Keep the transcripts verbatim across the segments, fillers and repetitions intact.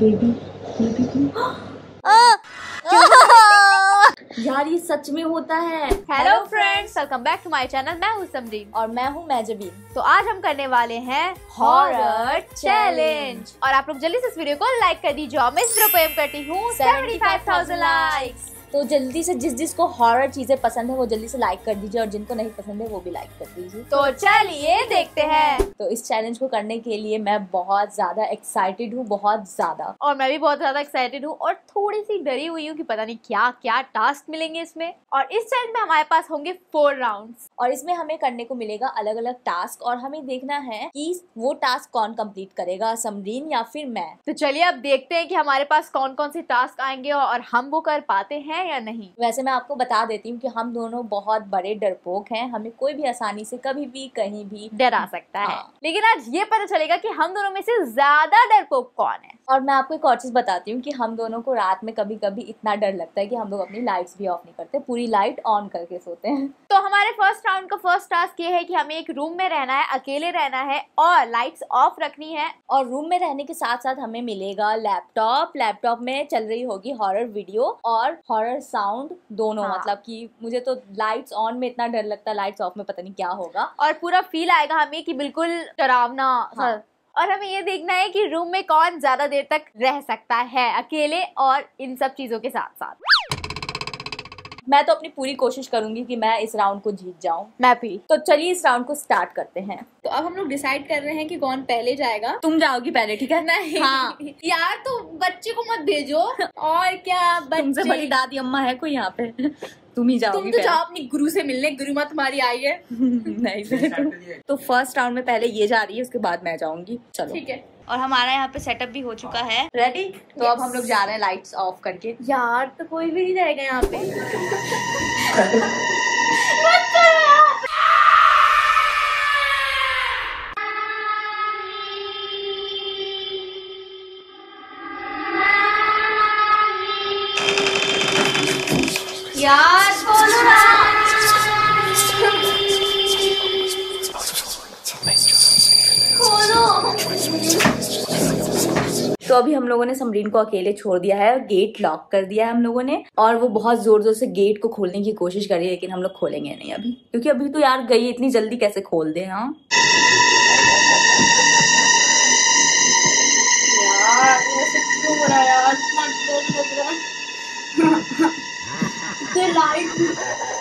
Baby baby तुम यार ये सच में होता है। Hello friends, welcome back to my channel. मैं हूँ समरीन और मैं हूँ मैजबीन। तो आज हम करने वाले हैं हॉरर चैलेंज और आप लोग जल्दी से इस वीडियो को लाइक कर दीजिए। मैं इस वीडियो को एम करती हूँ सेवेंटी फाइव थाउजेंड लाइक्स। तो जल्दी से जिस जिसको हॉरर चीजें पसंद है वो जल्दी से लाइक कर दीजिए और जिनको नहीं पसंद है वो भी लाइक कर दीजिए। तो चलिए देखते हैं। तो इस चैलेंज को करने के लिए मैं बहुत ज्यादा एक्साइटेड हूँ, बहुत ज्यादा। और मैं भी बहुत ज्यादा एक्साइटेड हूँ और थोड़ी सी डरी हुई हूँ कि पता नहीं क्या क्या टास्क मिलेंगे इसमें। और इस चैलेंज में हमारे पास होंगे फोर राउंड्स और इसमें हमें करने को मिलेगा अलग अलग टास्क और हमें देखना है कि वो टास्क कौन कंप्लीट करेगा, समरीन या फिर मैं। तो चलिए अब देखते हैं कि हमारे पास कौन कौन से टास्क आएंगे और हम वो कर पाते हैं या नहीं। वैसे मैं आपको बता देती हूँ कि हम दोनों बहुत बड़े डरपोक हैं, हमें कोई भी आसानी से कभी भी कहीं भी डरा सकता है। हाँ। लेकिन आज ये पता चलेगा कि हम दोनों में से ज्यादा डरपोक कौन है। और मैं आपको एक और चीज बताती हूँ कि हम दोनों को रात में कभी कभी इतना डर लगता है कि हम लोग अपनी लाइट्स भी ऑफ नहीं करते, पूरी लाइट ऑन करके सोते हैं। तो हमारे फर्स्ट राउंड का फर्स्ट टास्क ये है कि हमें एक रूम में रहना है, अकेले रहना है और लाइट्स ऑफ रखनी है। और रूम में रहने के साथ साथ हमें मिलेगा लैपटॉप। लैपटॉप में चल रही होगी हॉरर वीडियो और हॉरर साउंड दोनों। हाँ। मतलब कि मुझे तो लाइट्स ऑन में इतना डर लगता है, लाइट्स ऑफ में पता नहीं क्या होगा। और पूरा फील आएगा हमें कि बिल्कुल डरावना। हाँ। और हमें ये देखना है कि रूम में कौन ज्यादा देर तक रह सकता है अकेले और इन सब चीजों के साथ साथ। मैं तो अपनी पूरी कोशिश करूंगी कि मैं इस राउंड को जीत जाऊं। मैं भी। तो चलिए इस राउंड को स्टार्ट करते हैं। तो अब हम लोग डिसाइड कर रहे हैं कि कौन पहले जाएगा। तुम जाओगी पहले, ठीक है? नहीं। हाँ। यार तो बच्चे को मत भेजो। और क्या बच्चे... तुमसे बड़ी दादी अम्मा है कोई यहाँ पे? तुम ही जाओगी। तुम तो जाओ अपनी गुरु से मिलने, गुरु माँ तुम्हारी आई है। नहीं। तो फर्स्ट राउंड में पहले ये जा रही है, उसके बाद मैं जाऊंगी। चलो ठीक है। और हमारा यहाँ पे सेटअप भी हो चुका है रेडी। तो अब हम लोग जा रहे हैं लाइट्स ऑफ करके। यार तो कोई भी नहीं रहेगा यहाँ पे। यार बोलो ना। तो अभी हम लोगों ने समरीन को अकेले छोड़ दिया है, गेट लॉक कर दिया है हम लोगों ने। और वो बहुत जोर जोर से गेट को खोलने की कोशिश कर रही है, लेकिन हम लोग खोलेंगे नहीं अभी, क्योंकि अभी तो यार गई, इतनी जल्दी कैसे खोल दे। हाँ यार ऐसे क्यों हो रहा है यार, इतना डर लग रहा है। ये लाइट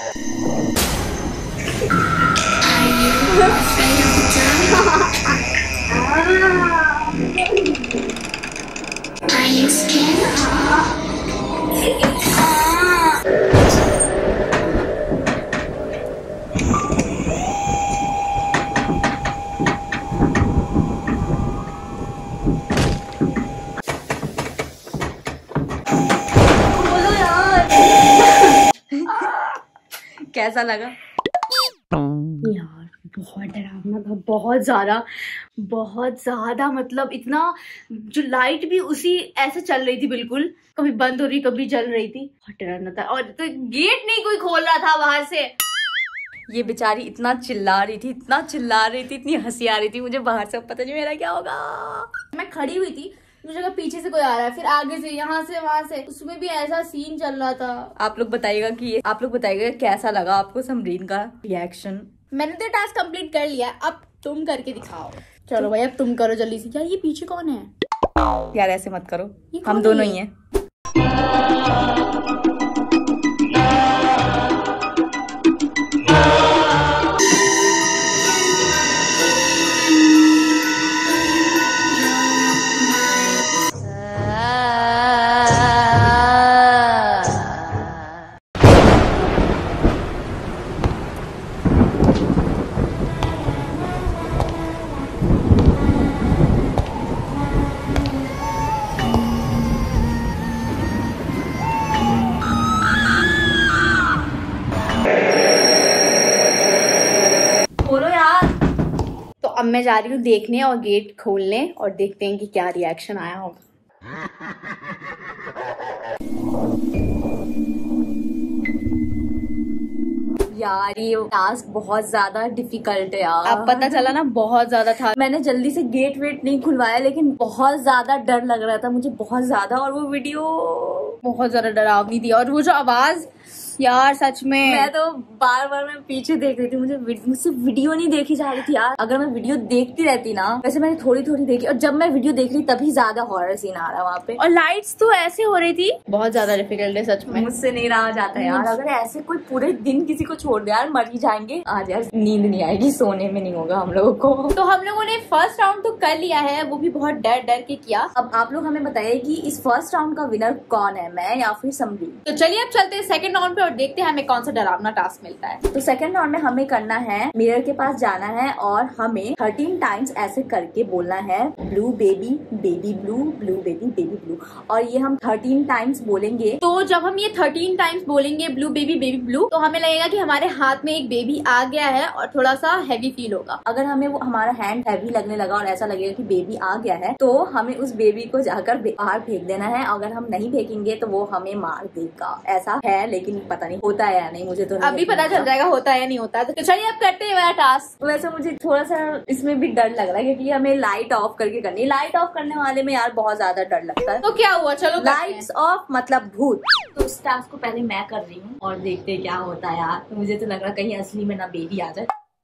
कैसा लगा? यार बहुत डरावना था, बहुत ज्यादा बहुत ज्यादा। मतलब इतना, जो लाइट भी उसी ऐसे चल रही थी, बिल्कुल कभी बंद हो रही कभी जल रही थी। बहुत डरावना था। और तो गेट नहीं कोई खोल रहा था बाहर से। ये बेचारी इतना चिल्ला रही थी, इतना चिल्ला रही थी, इतनी हंसी आ रही थी मुझे बाहर से। पता नहीं मेरा क्या होगा। मैं खड़ी हुई थी, मुझे लगा पीछे से कोई आ रहा है, फिर आगे से, यहाँ से, वहां से, उसमें भी ऐसा सीन चल रहा था। आप लोग बताइएगा कि ये आप लोग बताइएगा कैसा लगा आपको समरीन का रिएक्शन। मैंने तो टास्क कंप्लीट कर लिया, अब तुम करके दिखाओ। चलो भाई अब तुम करो जल्दी से। यार ये पीछे कौन है? यार ऐसे मत करो, हम दोनों ही हैं। अब मैं जा रही हूँ देखने और गेट खोलने और देखते हैं कि क्या रिएक्शन आया होगा। यार ये टास्क बहुत ज्यादा डिफिकल्ट है यार। अब पता चला ना, बहुत ज्यादा था। मैंने जल्दी से गेट वेट नहीं खुलवाया, लेकिन बहुत ज्यादा डर लग रहा था मुझे, बहुत ज्यादा। और वो वीडियो बहुत ज्यादा डरावनी थी, और वो जो आवाज यार सच में, मैं तो बार बार मैं पीछे देख रही थी, मुझे मुझसे वीडियो नहीं देखी जा रही थी यार। अगर मैं वीडियो देखती रहती ना, वैसे मैंने थोड़ी थोड़ी देखी, और जब मैं वीडियो देख रही तभी ज्यादा हॉरर सीन आ रहा वहाँ पे, और लाइट्स तो ऐसे हो रही थी, बहुत ज्यादा डिफिकल्ट है सच में। मुझसे नहीं रहा जाता यार। अगर ऐसे कोई पूरे दिन किसी को छोड़ दे यार, मर ही जाएंगे। आज यार नींद नहीं आएगी, सोने में नहीं होगा हम लोगों को। तो हम लोगों ने फर्स्ट राउंड तो कर लिया है, वो भी बहुत डर डर के किया। अब आप लोग हमें बताइए कि इस फर्स्ट राउंड का विनर कौन है, मैं या फिर समरी। तो चलिए अब चलते हैं सेकंड राउंड पे और देखते हैं हमें कौन सा डरावना टास्क मिलता है। तो सेकंड राउंड में हमें करना है, मिरर के पास जाना है और हमें थर्टीन टाइम्स ऐसे करके बोलना है blue baby baby blue, blue baby baby blue. और ये हम थर्टीन टाइम्स बोलेंगे। तो जब हम ये थर्टीन टाइम्स बोलेंगे ब्लू बेबी बेबी ब्लू, तो हमें लगेगा कि हमारे हाथ में एक बेबी आ गया है और थोड़ा सा हैवी फील होगा। अगर हमें वो हमारा हैंड हैवी लगने लगा और ऐसा लगेगा कि बेबी आ गया है, तो हमें उस बेबी को जाकर बाहर फेंक देना है। अगर हम नहीं फेंकेंगे तो वो हमें मार देगा। ऐसा है, लेकिन पता नहीं होता है या नहीं, मुझे तो नहीं अभी पता चल जाएगा होता है या नहीं होता है। तो चलिए अब करते हैं वाला टास्क। वैसे मुझे थोड़ा सा इसमें भी डर लग रहा है, क्योंकि हमें लाइट ऑफ करके करनी है। लाइट ऑफ करने वाले में यार बहुत ज्यादा डर लगता है। तो क्या हुआ, चलो लाइट्स ऑफ मतलब भूत। तो उस टास्क को पहले मैं कर रही हूँ और देखते हैं क्या होता है यार। तो मुझे तो लग रहा है कहीं असली में ना बेबी आ जाए।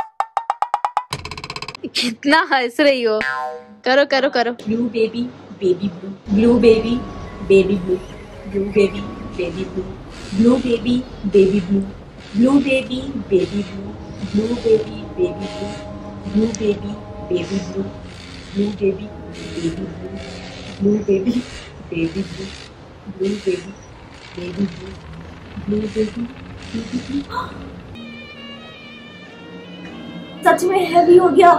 कितना हंस रही हो, करो करो करो। Blue baby baby blue, blue baby baby blue, blue baby baby blue, blue baby baby blue, blue baby baby blue, blue baby baby blue, blue baby baby blue, blue baby baby blue, blue baby baby blue, blue baby baby blue, blue baby baby blue. सच में heavy हो गया।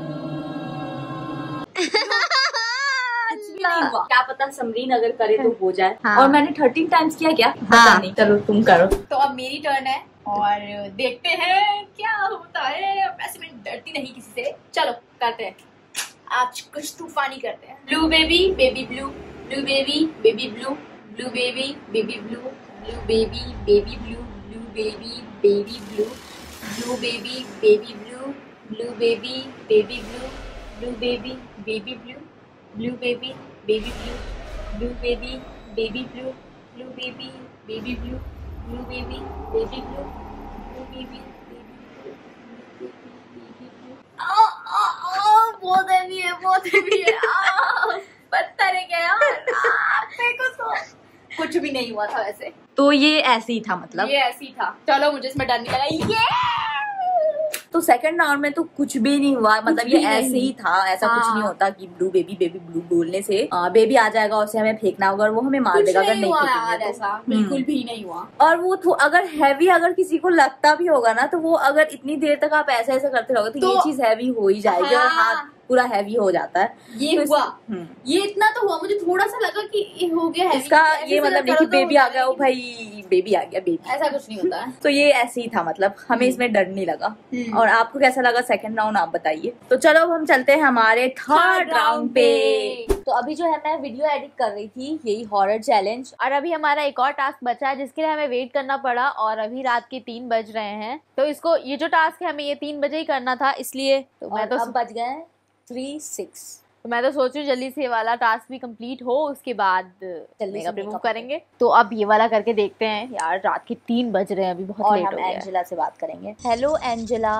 नहीं हुआ। क्या पता समरीन अगर करे तो हो जाए। हाँ। और मैंने थर्टीन टाइम्स किया क्या? हाँ। पता नहीं, चलो तुम करो। तो अब मेरी टर्न है और देखते हैं क्या होता है। वैसे मैं डरती नहीं किसी से, चलो करते हैं आज कुछ तूफानी करते हैं। Blue baby baby blue, blue baby baby blue, blue baby baby blue, blue baby baby blue, blue baby baby blue, blue baby baby blue, blue baby baby blue, blue baby baby blue, blue baby baby blue, blue baby baby blue, blue baby baby blue, blue baby baby blue, blue baby baby blue. बहुत heavy है, बहुत heavy है। पत्थर है क्या यार? देखो तो कुछ भी नहीं हुआ था वैसे। तो ये ऐसे ही था, मतलब ये ऐसे ही था। चलो मुझे इसमें डर नहीं लगा। ये तो सेकंड राउंड में तो कुछ भी नहीं हुआ, मतलब ये ऐसे ही था। ऐसा हाँ। कुछ नहीं होता कि ब्लू बेबी बेबी ब्लू बोलने से आ, बेबी आ जाएगा, उसे हमें फेंकना होगा और वो हमें मार देगा अगर नहीं फेंकेंगे तो। ऐसा बिल्कुल भी नहीं हुआ। और वो अगर हैवी अगर किसी को लगता भी होगा ना, तो वो अगर इतनी देर तक आप ऐसे ऐसे करते रहोगे तो, तो ये चीज हैवी हो ही जाएगी। हाँ। और हाथ पूरा हैवी हो जाता है। ये तो हुआ, ये इतना तो हुआ। मुझे थोड़ा सा लगा कि ये हो गया है इसका, ये मतलब नहीं कि बेबी आ गया, ओ भाई बेबी आ गया, बेबी, ऐसा कुछ नहीं होता है। तो ये ऐसे ही था, मतलब हमें इसमें डर नहीं लगा। और आपको कैसा लगा सेकंड राउंड, आप बताइए। तो चलो अब हम चलते हैं हमारे थर्ड राउंड पे। तो अभी जो है मैं वीडियो एडिट कर रही थी, यही हॉरर चैलेंज। और अभी हमारा एक और टास्क बचा है जिसके लिए हमें वेट करना पड़ा, और अभी रात के तीन बज रहे हैं। तो इसको, ये जो टास्क है हमें ये तीन बजे ही करना था, इसलिए तो मैं तो अब बज गए थ्री सिक्स तो मैं तो सोच रही हूँ जल्दी से ये वाला टास्क भी कंप्लीट हो, उसके बाद जल्दी से रिमूव करेंगे। तो अब ये वाला करके देखते हैं। यार रात के तीन बज रहे हैं, अभी बहुत लेट हो गया है। एंजेला से बात करेंगे। Hello Angela.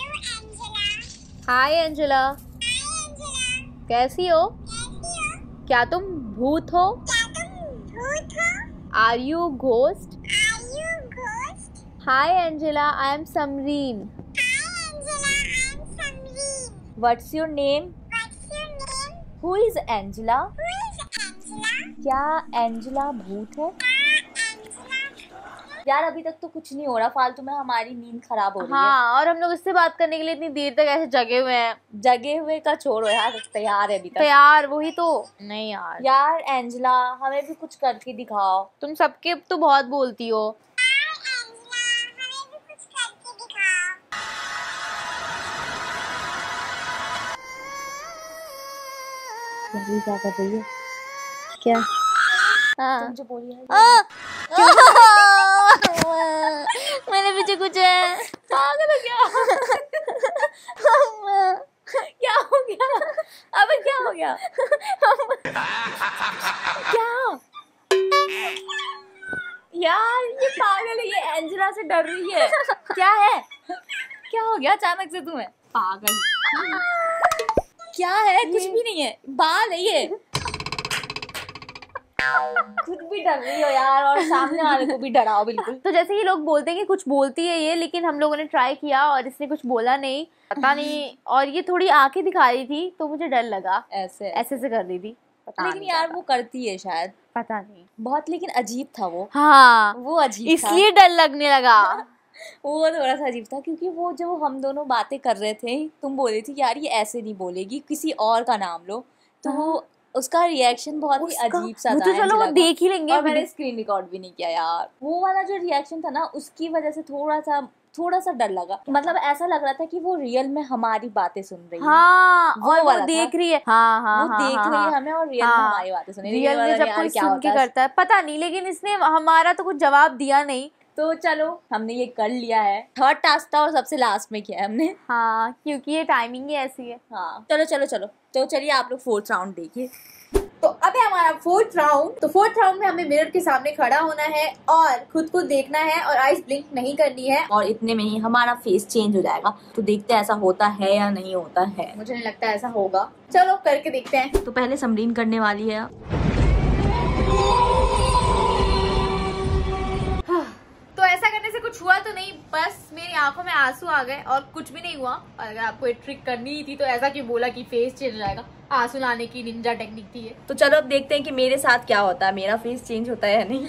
हाय एंजेला, कैसी हो? क्या तुम भूत हो? Are you ghost? Hi Angela, I am Samreen. What's your name? Who is Angela? क्या एंजेला भूत है? यार अभी तक तो कुछ नहीं हो रहा, फालतू में हमारी नींद खराब हो रही है। हाँ, और हम लोग इससे बात करने के लिए इतनी देर तक ऐसे जगे हुए हैं। जगे हुए का छोड़ो यार, तैयार है अभी तक। तैयार वही तो नहीं यार। यार एंजेला हमें भी कुछ करके दिखाओ। तुम सबके तो बहुत बोलती हो। ये क्या कर रही है? क्या? हाँ। तुम जो बोली है मैंने पीछे कुछ है। पागल हो क्या? क्या हो गया? अबे क्या हो गया? क्या यार, ये पागल है, ये एंजेला से डर रही है। क्या है? क्या हो गया अचानक से तुम्हें? पागल क्या है? कुछ भी नहीं है, बाल है ये। खुद भी डर रही हो यार, और सामने वाले को भी डराओ बिल्कुल। तो जैसे कि लोग बोलते हैं कि कुछ बोलती है ये, लेकिन हम लोगों ने ट्राई किया और इसने कुछ बोला नहीं, पता नहीं। और ये थोड़ी आंखें दिखा रही थी तो मुझे डर लगा, ऐसे ऐसे से कर रही थी। लेकिन यार वो करती है शायद, पता नहीं बहुत, लेकिन अजीब था वो। हाँ वो अजीब इसलिए डर लगने लगा। वो थोड़ा सा अजीब था, क्योंकि वो जब हम दोनों बातें कर रहे थे, तुम बोल रही थी यार ये ऐसे नहीं बोलेगी, किसी और का नाम लो, तो वो उसका रिएक्शन बहुत ही अजीब सा था। तो चलो वो देख ही लेंगे। और मैंने स्क्रीन रिकॉर्ड भी नहीं किया यार। वो वाला जो रिएक्शन था ना, उसकी वजह से थोड़ा सा थोड़ा सा डर लगा। मतलब ऐसा लग रहा था कि वो रियल में हमारी बातें सुन रही है। हाँ, वो और वाला वो देख रही है। हाँ हाँ वो हाँ, देख हाँ, रही है हाँ, हमें, और रियल हाँ, में हमारी बातें सुन रही है। रियल में जब कोई सुन के करता है पता नहीं, लेकिन इसने हमारा तो कुछ जवाब दिया नहीं। तो चलो हमने ये कर लिया है। थर्ड टास्क था और सबसे लास्ट में किया है हमने। हाँ, क्योंकि ये टाइमिंग ही ऐसी है। हाँ चलो चलो चलो तो चलिए आप लोग फोर्थ राउंड देखिए। तो अब है हमारा फोर्थ राउंड। तो फोर्थ राउंड में हमें मिरर के सामने खड़ा होना है और खुद को देखना है और आईज ब्लिंक नहीं करनी है, और इतने में ही हमारा फेस चेंज हो जाएगा। तो देखते हैं ऐसा होता है या नहीं होता है। मुझे नहीं लगता ऐसा होगा, चलो करके देखते हैं। तो पहले समरीन करने वाली है। तो ऐसा करने से कुछ हुआ तो नहीं, बस मेरी आंखों में आंसू आ गए और कुछ भी नहीं हुआ। और अगर आपको एक ट्रिक करनी ही थी तो ऐसा क्यों बोला कि फेस चेंज हो जाएगा? आंसू लाने की निंजा टेक्निक थी ये। तो चलो अब देखते हैं कि मेरे साथ क्या होता है, मेरा फेस चेंज होता है या नहीं।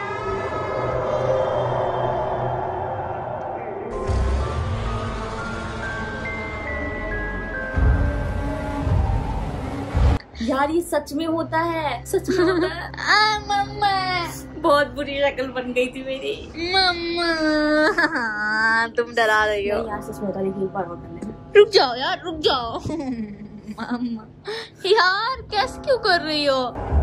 यार ये सच में होता है, सच में होता है। आ, मम्मा बहुत बुरी शक्ल बन गई थी मेरी। मम्मा तुम डरा रही हो। यार सच में होता है, देखिए एक बार और कर लेना। रुक जाओ यार, रुक जाओ। मम्मा यार कैसे क्यों कर रही हो?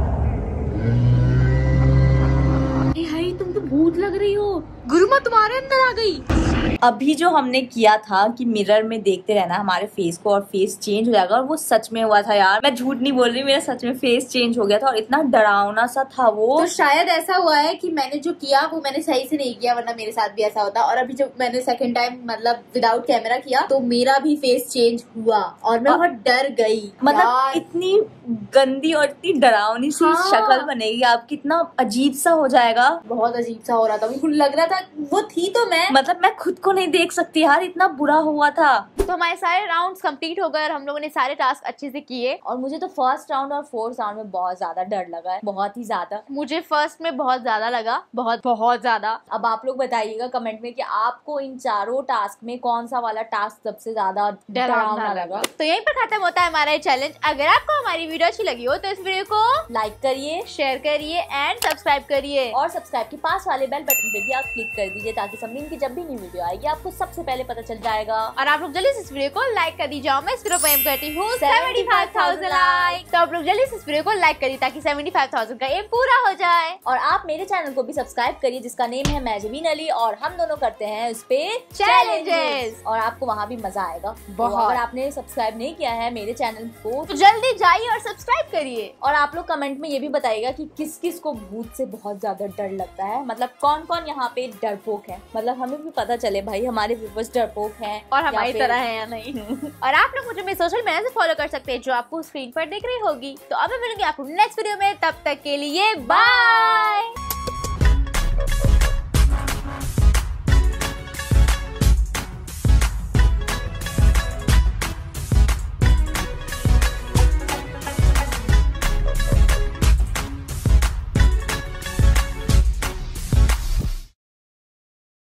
हाय तुम तो भूत लग रही हो। गुरुमा तुम्हारे अंदर आ गई। अभी जो हमने किया था कि मिरर में देखते रहना हमारे फेस को और फेस चेंज हो जाएगा, और वो सच में हुआ था यार। मैं झूठ नहीं बोल रही, मेरा सच में फेस चेंज हो गया था और इतना डरावना सा था वो। तो शायद ऐसा हुआ है कि मैंने जो किया वो मैंने सही से नहीं किया, वरना मेरे साथ भी ऐसा होता। और अभी जब मैंने सेकंड टाइम मतलब विदाउट कैमरा किया तो मेरा भी फेस चेंज हुआ और मैं बहुत डर गई। मतलब इतनी गंदी और इतनी डरावनी सी हाँ। शक्ल बनेगी आपकी, इतना अजीब सा हो जाएगा। बहुत अजीब सा हो रहा था, मुझे लग रहा था वो थी तो मैं मतलब मैं खुद को नहीं देख सकती यार, इतना बुरा हुआ था। तो हमारे सारे राउंड्स कंप्लीट हो गए और हम लोगों ने सारे टास्क अच्छे से किए। और मुझे तो फर्स्ट राउंड और फोर्थ राउंड में बहुत ज्यादा डर लगा है, बहुत ही ज्यादा। मुझे फर्स्ट में बहुत ज्यादा लगा, बहुत बहुत ज्यादा। अब आप लोग बताइएगा कमेंट में कि आपको इन चारों टास्क में कौन सा वाला टास्क सबसे ज्यादा डरावना लगा। तो यहीं पर खत्म होता है हमारा चैलेंज। अगर आपको हमारी वीडियो अच्छी लगी हो तो इस वीडियो को लाइक करिए, शेयर करिए एंड सब्सक्राइब करिए। और सब्सक्राइब के पास वाले बेल बटन पे भी आप क्लिक कर दीजिए, ताकि समरीन की जब भी न्यू वीडियो आएगी आपको सबसे पहले पता चल जाएगा। और आप लोग जल्दी से इस वीडियो को लाइक कर दीजिए। मैं इस वीडियो को एम करती हूँ सेवेंटी फाइव थाउजेंड लाइक। तो आप लोग जल्दी से इस वीडियो को लाइक करिए ताकि सेवेंटी फाइव थाउजेंड का एम पूरा हो जाए। और आप मेरे चैनल को भी सब्सक्राइब करिए, जिसका नेम है मैजमीन अली, और हम दोनों करते हैं उस पे चैलेंजेस, और आपको वहाँ भी मजा आएगा बहुत। तो अगर आपने सब्सक्राइब नहीं किया है मेरे चैनल को तो जल्दी जाइए और सब्सक्राइब करिए। और आप लोग कमेंट में ये भी बताइएगा कि किस किस को भूत से बहुत ज्यादा डर लगता है, मतलब कौन कौन यहाँ पे डरपोक है, मतलब हमें भी पता चले भाई हमारे व्यूअर्स डरपोक हैं और हमारी तरह है या नहीं। और आप लोग मुझे मेरे सोशल मीडिया से फॉलो कर सकते हैं, जो आपको स्क्रीन पर दिख रही होगी। तो अब मैं मिलूंगी आपको नेक्स्ट वीडियो में, तब तक के लिए बाय।